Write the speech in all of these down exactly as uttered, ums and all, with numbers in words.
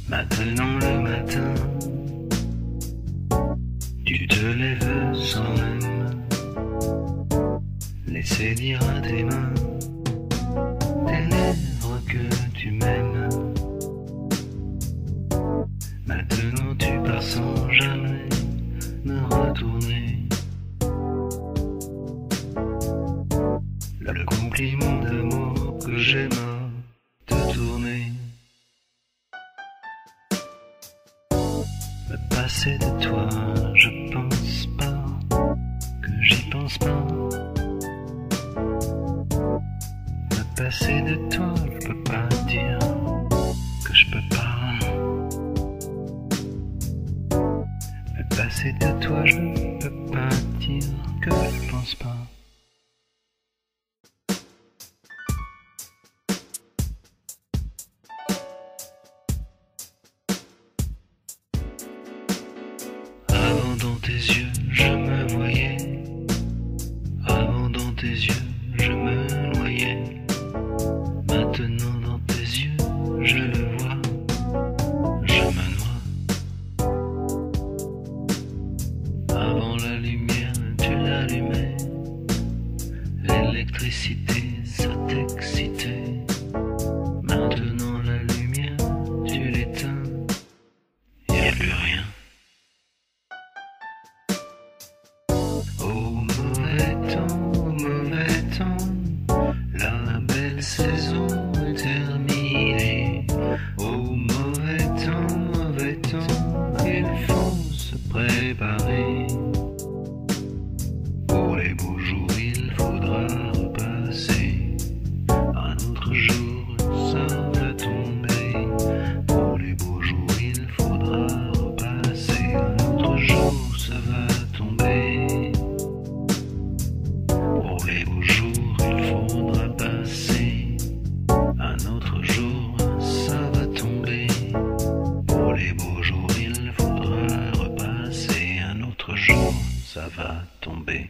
Maintenant le matin, tu te lèves sans même laisser dire à tes mains, tes lèvres que tu m'aimes. Maintenant tu pars sans jamais me retourner. Le compliment d'amour que j'aime à te tourner. Me passer de toi, je pense pas que j'y pense pas. Me passer de toi, je peux pas dire que je peux pas. Me passer de toi, je peux pas dire que je pense pas. Avant dans tes yeux, je me voyais. Avant dans tes yeux, je me noyais. Maintenant dans tes yeux, je le vois. Je me noie. Avant la lumière, tu l'allumais. L'électricité, ça t'excitait. Maintenant la lumière, tu l'éteins. Y'a plus rien. Au mauvais temps, au mauvais temps, la belle saison est terminée. Au mauvais temps, mauvais temps, il faut se préparer. Pour les beaux jours, il faudra repasser. Un autre jour, ça va tomber. Pour les beaux jours, il faudra repasser. Un autre jour, ça va tomber. Pour les beaux jours, il faudra passer. Un autre jour, ça va tomber. Pour les beaux jours, il faudra repasser. Un autre jour, ça va tomber.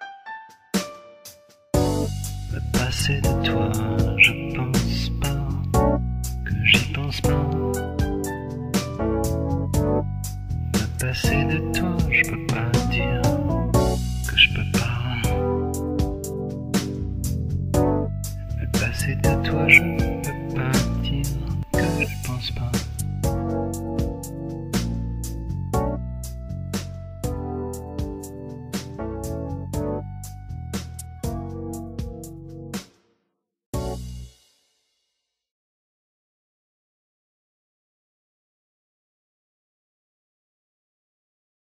Me passer de toi, je pense pas que j'y pense pas. Me passer de toi, je peux pas dire que je peux pas. Me passer de toi, je peux pas dire que je pense pas.